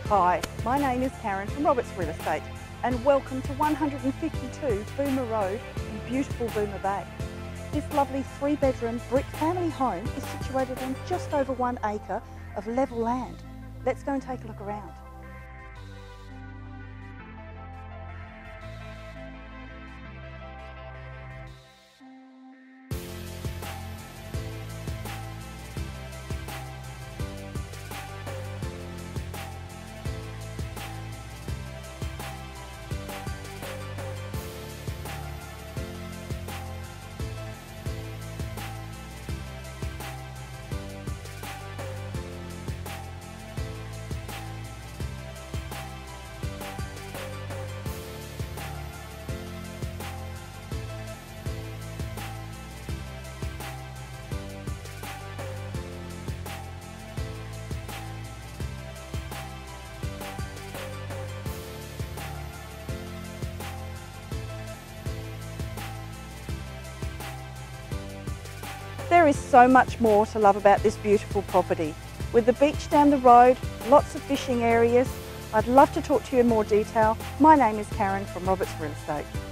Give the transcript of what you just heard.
Hi, my name is Karen from Roberts Real Estate and welcome to 152 Boomer Road in beautiful Boomer Bay. This lovely 3-bedroom brick family home is situated on just over 1 acre of level land. Let's go and take a look around. There is so much more to love about this beautiful property. With the beach down the road, lots of fishing areas, I'd love to talk to you in more detail. My name is Karen from Roberts Real Estate.